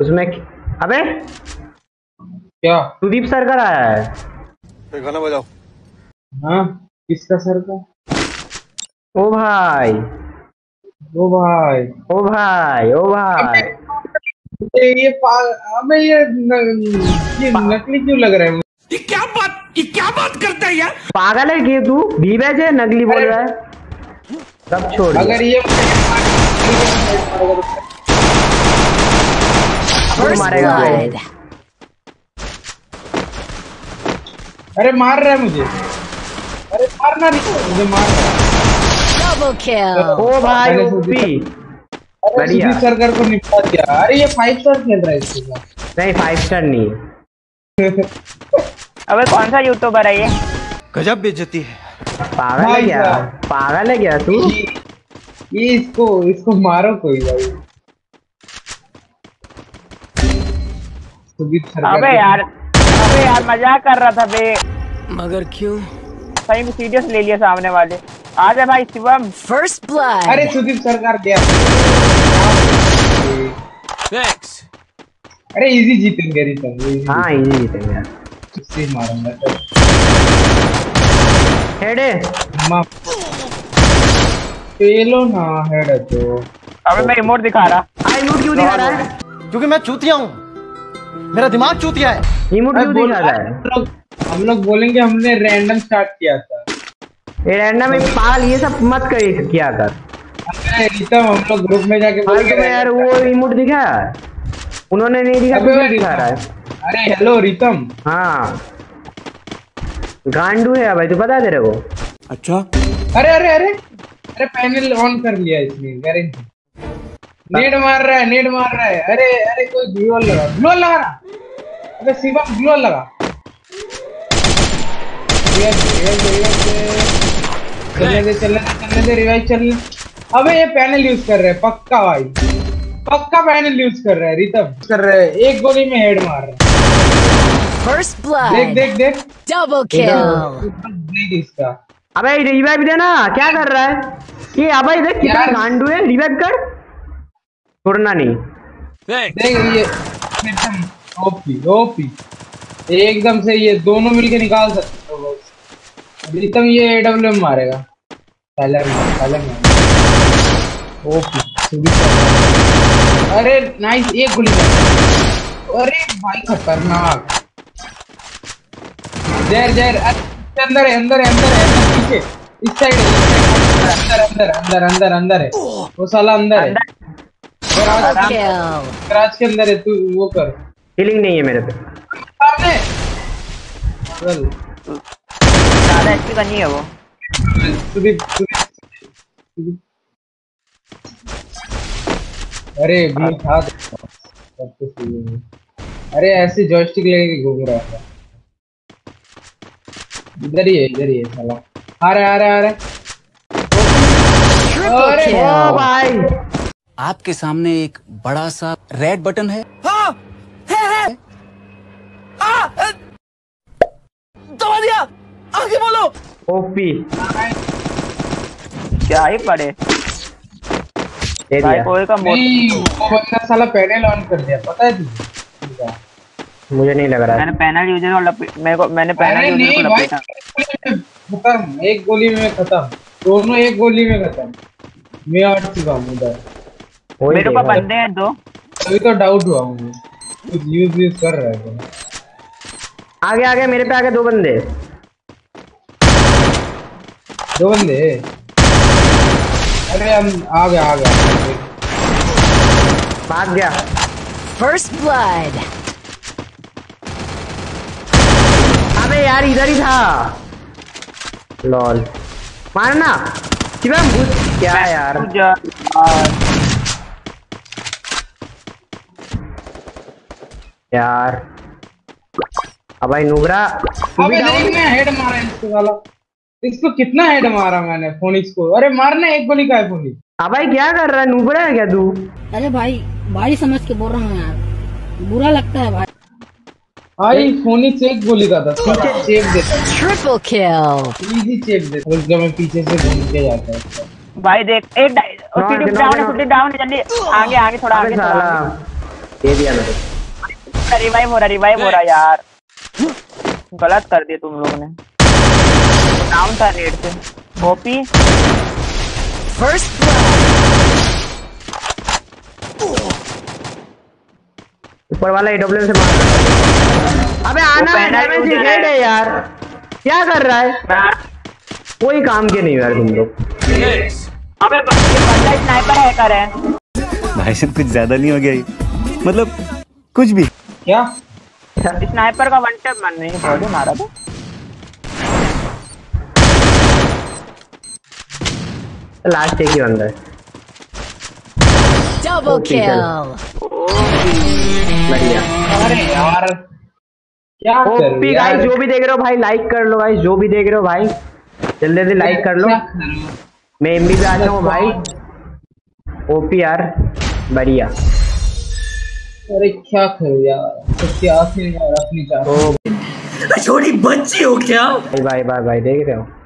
उसमें अबे क्या सुदीप सर का आया है। गाना बजाओ। हाँ किसका सर का? ओ भाई ओ भाई ओ भाई ओ भाई अबे ये नकली क्यों लग रहा है मुझे? ये क्या बात करता है यार? पागल है कि तू भी है नकली बोल रहा है। सब छोड़ दिया। अगर ये मारेगा अरे मार रहा है मुझे। अरे मारना नहीं मुझे मार रहा है। Double kill. ओ भाई ओपी बढ़िया। सुदीप सरकार को निपटा दिया। अरे ये 5 स्टार खेल रहा है इसके साथ। नहीं 5 स्टार नहीं है। अबे कौन सा यूट्यूबर है ये? गजब बेइज्जती है। पागल है क्या? पागल है क्या तू? ये इसको मारो कोई भाई। सुदीप सरकार अबे यार मजाक कर रहा था बे। मगर क्यों? सही में सीरियस ले लिया सामने वाले। आ जा भाई शिवम। First blood. अरे सुदीप सरकार गया। थैंक्स। अरे इजी जीतेंगे रितम। हाँ इजी जीतेंगे यार। इससे मारूंगा तो हेड पेलो ना हेड तो। अबे मैं रिमोट दिखा रहा। रिमोट क्यों दिखा रहा है? क्योंकि मैं चूतिया हूँ, मेरा दिमाग चूतिया है। रिमोट क्यों दिखा रहा है? हम लोग बोलेंगे हमने रैंडम स्टार्ट किया था। ये रैंडम एक पागल ये सब मत कर किया कर। अरे रितम हम लोग ग्रुप में जाके बोलेंगे यार वो रिमोट दिखा उन्होंने नहीं दिखा तो दिखा रहा है। अरे हेलो रितम। हाँ गांडू है भाई तू पता है तेरे को? अच्छा अरे अरे अरे अरे पैनल ऑन कर लिया इसने गारंटी। नेट मार रहा है। अरे अरे कोई ग्लूअल लगा ना। अबे शिवम ग्लूअल लगा। चलने दे रिवाइव चलने। अबे ये पैनल यूज कर रहे हैं पक्का भाई। पक्का पैनल यूज कर रहा है रितम कर रहा है। एक गोली में हेड मार रहा है। First blood. देख Double kill. देख इसका। अबे रिवाइव देना क्या कर रहा है ये? अबे देख कितना गांडू है। रिवाइव कर छोड़ना नहीं। देख ये एकदम ओपी एकदम से ये दोनों मिलके निकाल सकते हो। रितम ये AWM मारेगा। पहले ओपी। अरे नाइस एक गोली। अरे भाई खतरनाक। जहर अंदर है पीछे इस साइड अंदर है। वो साला अंदर है। क्राच के अंदर है। तू वो कर। हीलिंग नहीं है मेरे पे। सामने ज्यादा एचपी का नहीं है वो। अरे भी था अरे ऐसे जॉयस्टिक लेके घूम रहा था। इधर ही है साला। आ रहा है। Triple ओ kill. भाई आपके सामने एक बड़ा सा रेड बटन है। हाँ, है। दबा दिया। आगे बोलो। ओपी क्या ही पड़े भाई कोई का नहीं वो बंदा साला पैनल ऑन कर दिया पता है तुझे? मुझे नहीं लग रहा है। मैंने पैनल यूजर को मैंने पैनल यूजर को लपेटा। खत्म एक गोली में खत्म। दोनों एक गोली में खत्म। मैं हट चुका हूँ उधर। मेरे को बंदे हैं दो। अभी तो डाउट हुआ मुझे कुछ यूज कर रहा है। आगे मेरे पे आगे दो बंदे। अरे हम आ गया भाग गया। First blood. अबे यार इधर ही था। लॉल मारना शिवम क्या यार। यार अब भाई नुबरा। अबे देख मैं हेड मारा इसको साला। इसको कितना हेड मारा मैंने फोनिक्स को। अरे मारना एक गोली का है फोनिक्स। अब भाई क्या कर रहा है? नुबरा है क्या तू? अरे भाई समझ के बोल रहा हूँ यार। बुरा लगता है भाई फोनिक्स एक गोली का था। चेक देता। Triple kill. इजी चेक देता। जब मैं पीछे से घूम के जाता है भाई देख एक डाउन जल्दी आगे थोड़ा आगे। दे दिया मैंने। रिवाइव हो रहा यार, गलत कर दिया तुम लोगों ने। डाउन था रेड से। OP First blood. ऊपर वाला AWM से मार। अबे आना है, डैमेज ही हेड है यार, क्या कर रहा है? कोई काम के नहीं यार तुम लोग। अबे बंदा स्नाइपर हैकर है भाई साहब कुछ ज्यादा नहीं हो गया ये? मतलब कुछ भी क्या स्नाइपर का वन टैप मन नहीं बॉडी मारा था। लास्ट एक ही बंदा है। Double Okay, kill. बढ़िया। अरे यार क्या कर ओपी गाइस, जो भी देख रहे हो भाई लाइक कर लो भाई, जो भी देख रहे हो भाई जल्दी से लाइक कर लो। मैं एमबी पे आता हूँ भाई। ओपी यार बढ़िया। अरे क्या करूँ यार, तो क्या यार अपनी जान। भाई भाई भाई भाई देख रहे हो।